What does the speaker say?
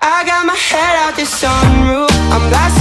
I got my head out the sunroof, I'm blasting